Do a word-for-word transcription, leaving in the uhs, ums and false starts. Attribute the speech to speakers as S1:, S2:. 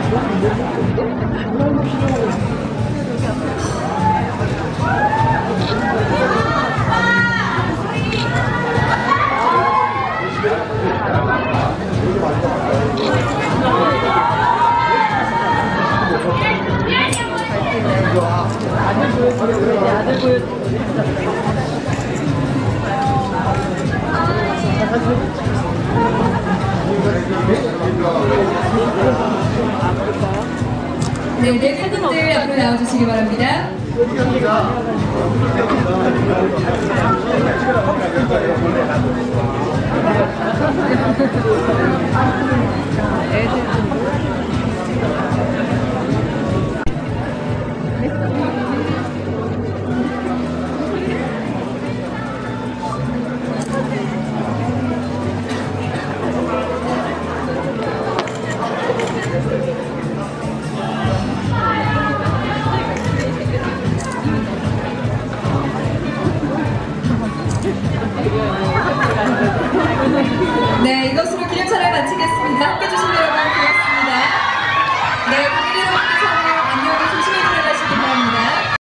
S1: 네, 네 팬분들 앞으로 나와주시기 바랍니다. 네, 이것으로 기념 촬영 마치겠습니다. 함께 해주신 여러분